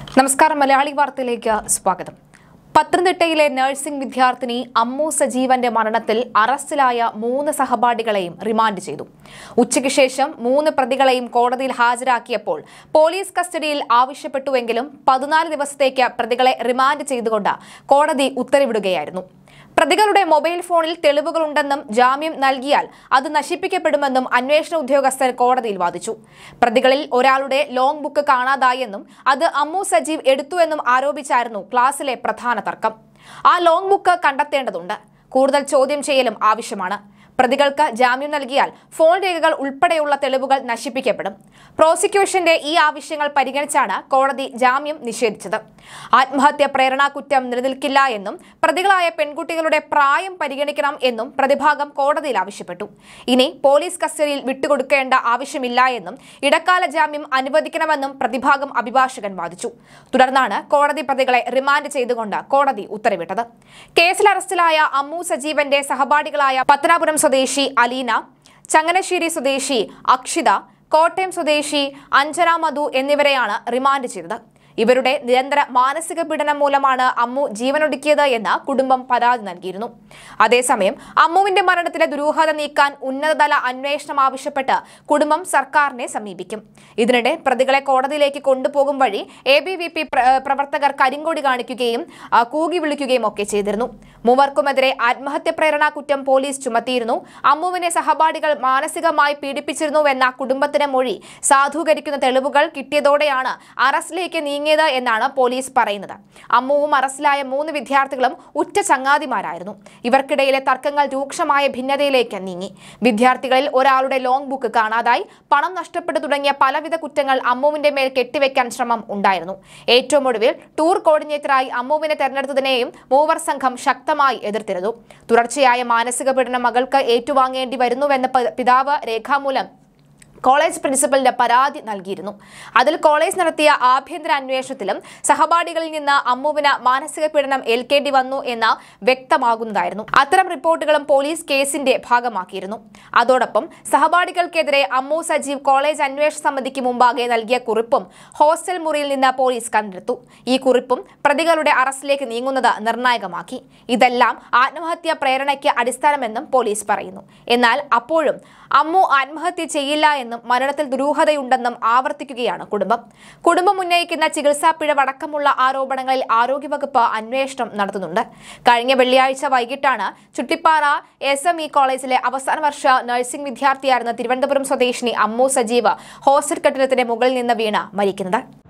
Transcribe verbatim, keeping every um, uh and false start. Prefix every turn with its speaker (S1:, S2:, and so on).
S1: നമസ്കാരം മലയാളി വാർത്തയിലേക്ക് സ്വാഗതം. പത്തനംതിട്ടയിലെ നഴ്സിംഗ് വിദ്യാർത്ഥിനി അമ്മു സജീവന്റെ മരണത്തിൽ അറസ്റ്റിലായ മൂന്ന് സഹപാഠികളെയും റിമാൻഡ് ചെയ്തു. ഉച്ചയ്ക്ക് ശേഷം മൂന്ന് പ്രതികളെയും കോടതിയിൽ ഹാജരാക്കിയപ്പോൾ പോലീസ് കസ്റ്റഡിയിൽ ആവശ്യപ്പെട്ടുവെങ്കിലും പതിനാല് ദിവസത്തേക്ക് പ്രതികളെ റിമാൻഡ് ചെയ്തുകൊണ്ട് കോടതി ഉത്തരവിടുകയായിരുന്നു. പ്രതികളുടെ മൊബൈൽ ഫോണിൽ തെളിവുകളുണ്ടെന്നും ജാമ്യം നൽകിയാൽ അത് നശിപ്പിക്കപ്പെടുമെന്നും അന്വേഷണ ഉദ്യോഗസ്ഥർ കോടതിയിൽ വാദിച്ചു. പ്രതികളിൽ ഒരാളുടെ ലോങ് ബുക്ക് കാണാതായെന്നും അത് അമ്മു സജീവ് എടുത്തുവെന്നും ആരോപിച്ചായിരുന്നു ക്ലാസിലെ പ്രധാന തർക്കം. ആ ലോങ് ബുക്ക് കണ്ടെത്തേണ്ടതുണ്ട്. കൂടുതൽ ചോദ്യം ചെയ്യലും ആവശ്യമാണ്. പ്രതികൾക്ക് ജാമ്യം നൽകിയാൽ ഫോൺ രേഖകൾ ഉൾപ്പെടെയുള്ള തെളിവുകൾ നശിപ്പിക്കപ്പെടും. പ്രോസിക്യൂഷന്റെ ഈ ആവശ്യങ്ങൾ പരിഗണിച്ചാണ് കോടതി ജാമ്യം നിഷേധിച്ചത്. ആത്മഹത്യ പ്രേരണാ കുറ്റം നിലനിൽക്കില്ല എന്നും പ്രതികളായ പെൺകുട്ടികളുടെ പ്രായം പരിഗണിക്കണം എന്നും പ്രതിഭാഗം കോടതിയിൽ ആവശ്യപ്പെട്ടു. ഇനി പോലീസ് കസ്റ്റഡിയിൽ വിട്ടുകൊടുക്കേണ്ട ആവശ്യമില്ല എന്നും ഇടക്കാല ജാമ്യം അനുവദിക്കണമെന്നും പ്രതിഭാഗം അഭിഭാഷകൻ വാദിച്ചു. തുടർന്നാണ് കോടതി പ്രതികളെ റിമാൻഡ് ചെയ്തുകൊണ്ട് കോടതി ഉത്തരവിട്ടത്. കേസിൽ അറസ്റ്റിലായ അമ്മു സജീവന്റെ സഹപാഠികളായ പത്തനാപുരം സ്വദേശി അലീന, ചങ്ങനാശ്ശേരി സ്വദേശി അക്ഷിത, കോട്ടയം സ്വദേശി അഞ്ജന മധു എന്നിവരെയാണ് റിമാൻഡ് ചെയ്തത്. ഇവരുടെ നിരന്തര മാനസിക പീഡനം മൂലമാണ് അമ്മു ജീവനൊടുക്കിയത് എന്ന് കുടുംബം പരാതി നൽകിയിരുന്നു. അതേസമയം അമ്മുവിന്റെ മരണത്തിലെ ദുരൂഹത നീക്കാൻ ഉന്നതതല അന്വേഷണം ആവശ്യപ്പെട്ട് കുടുംബം സർക്കാരിനെ സമീപിക്കും. ഇതിനിടെ പ്രതികളെ കോടതിയിലേക്ക് കൊണ്ടുപോകും വഴി എ ബി വി പി പ്രവർത്തകർ കരിങ്കൊടി കാണിക്കുകയും കൂകി വിളിക്കുകയും ഒക്കെ ചെയ്തിരുന്നു. മൂവർക്കുമെതിരെ ആത്മഹത്യ പ്രേരണാ കുറ്റം പോലീസ് ചുമത്തിയിരുന്നു. അമ്മുവിനെ സഹപാഠികൾ മാനസികമായി പീഡിപ്പിച്ചിരുന്നുവെന്ന കുടുംബത്തിന്റെ മൊഴി സാധൂകരിക്കുന്ന തെളിവുകൾ കിട്ടിയതോടെയാണ് അറസ്റ്റിലേക്ക് നീങ്ങി എന്നാണ് പോലീസ് പറയുന്നത്. അമ്മുവും അറസ്റ്റിലായ മൂന്ന് വിദ്യാർത്ഥികളും ഉറ്റ ചങ്ങാതിമാരായിരുന്നു. ഇവർക്കിടയിലെ തർക്കങ്ങൾ രൂക്ഷമായ ഭിന്നതയിലേക്ക് നീങ്ങി. വിദ്യാർത്ഥികളിൽ ഒരാളുടെ ലോങ് ബുക്ക് കാണാതായി, പണം നഷ്ടപ്പെട്ടു തുടങ്ങിയ പലവിധ കുറ്റങ്ങൾ അമ്മുവിന്റെ മേൽ കെട്ടിവെക്കാൻ ശ്രമം ഉണ്ടായിരുന്നു. ഏറ്റവും ഒടുവിൽ ടൂർ കോർഡിനേറ്ററായി അമ്മുവിനെ തെരഞ്ഞെടുത്തതിനെയും മൂവർ സംഘം ശക്തമായി എതിർത്തിരുന്നു. തുടർച്ചയായ മാനസിക പീഡനം മകൾക്ക് ഏറ്റുവാങ്ങേണ്ടി വരുന്നുവെന്ന പിതാവ് രേഖാമൂലം കോളേജ് പ്രിൻസിപ്പലിന്റെ പരാതി നൽകിയിരുന്നു. അതിൽ കോളേജ് നടത്തിയ ആഭ്യന്തര അന്വേഷണത്തിലും സഹപാഠികളിൽ നിന്ന് അമ്മുവിന് മാനസിക പീഡനം ഏൽക്കേണ്ടി വന്നു എന്ന് വ്യക്തമാകുന്നതായിരുന്നു. അത്തരം റിപ്പോർട്ടുകളും പോലീസ് കേസിന്റെ ഭാഗമാക്കിയിരുന്നു. അതോടൊപ്പം സഹപാഠികൾക്കെതിരെ അമ്മു സജീവ് കോളേജ് അന്വേഷണ സമിതിക്ക് മുമ്പാകെ നൽകിയ കുറിപ്പും ഹോസ്റ്റൽ മുറിയിൽ നിന്ന് പോലീസ് കണ്ടെടുത്തു. ഈ കുറിപ്പും പ്രതികളുടെ അറസ്റ്റിലേക്ക് നീങ്ങുന്നത് നിർണായകമാക്കി. ഇതെല്ലാം ആത്മഹത്യാ പ്രേരണയ്ക്ക് അടിസ്ഥാനമെന്നും പോലീസ് പറയുന്നു. എന്നാൽ അപ്പോഴും അമ്മു ആത്മഹത്യ ചെയ്യില്ല എന്നും മരണത്തിൽ ദുരൂഹതയുണ്ടെന്നും ആവർത്തിക്കുകയാണ് കുടുംബം. കുടുംബം ഉന്നയിക്കുന്ന ചികിത്സാ പിഴവടക്കമുള്ള ആരോപണങ്ങളിൽ ആരോഗ്യവകുപ്പ് അന്വേഷണം നടത്തുന്നുണ്ട്. കഴിഞ്ഞ വെള്ളിയാഴ്ച വൈകിട്ടാണ് ചുട്ടിപ്പാറ എസ് എം ഇ കോളേജിലെ അവസാന വർഷ നഴ്സിംഗ് വിദ്യാർത്ഥിയായിരുന്ന തിരുവനന്തപുരം സ്വദേശിനി അമ്മു സജീവ് ഹോസ്റ്റൽ കെട്ടിടത്തിന്റെ മുകളിൽ നിന്ന് വീണ് മരിക്കുന്നത്.